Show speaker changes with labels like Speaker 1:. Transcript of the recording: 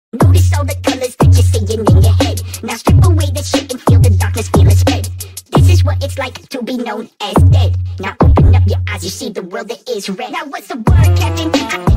Speaker 1: Notice all the colors that you're seeing in your head. Now strip away the shit and feel the darkness, feel it spread. This is what it's like to be known as dead. Now open up your eyes, you see the world that is red. Now what's the word, Captain?